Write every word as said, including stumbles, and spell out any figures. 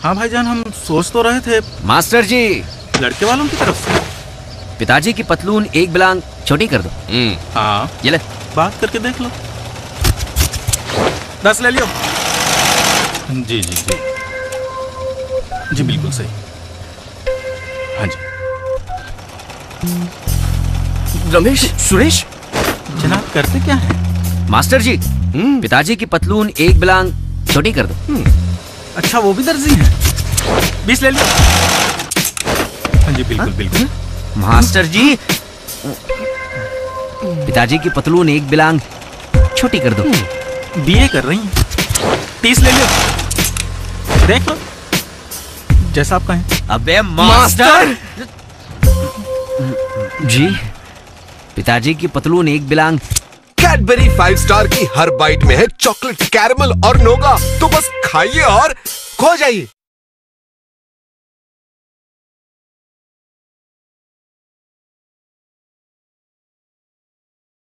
हाँ भाईजान, हम सोच तो रहे थे। मास्टर जी, लड़के वालों की तरफ से पिताजी की पतलून एक बिलांग छोटी कर दो। हाँ, ये ले, बात करके देख लो। दस ले लियो। जी जी जी जी, बिल्कुल सही। हाँ जी। रमेश, सुरेश, जनाब करते क्या है? मास्टर जी, पिताजी की पतलून एक बिलांग छोटी कर दो। अच्छा, वो भी दर्जी है। बीस ले लियो। हाँ जी, बिल्कुल बिल्कुल। मास्टर जी, पिताजी की पतलून एक बिलांग छोटी कर दो। बीए कर रही हैं। तीस ले लियो। देख लो, जैसा आप कहें। अबे मास्टर जी, पिताजी की पतलून एक बिलांग। कैडबरी फाइव स्टार की हर बाइट में है चॉकलेट, कैरमल और नोगा। तो बस खाइए और खो जाइए।